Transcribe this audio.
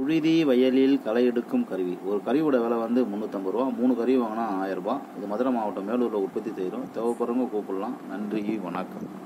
புழுதி வயலில் களை எடுக்கும் கருவி. ஒரு கருவியோட விலை வந்து 350 ரூபா. 3 கருவி வாங்கினா 1000 ரூபா. இது மதுரை மாவட்டம் மேலூரில் உற்பத்தி செய்கிறோம். தேவைப்படுறவங்க கூப்பிடலாம். நன்றி, வணக்கம்.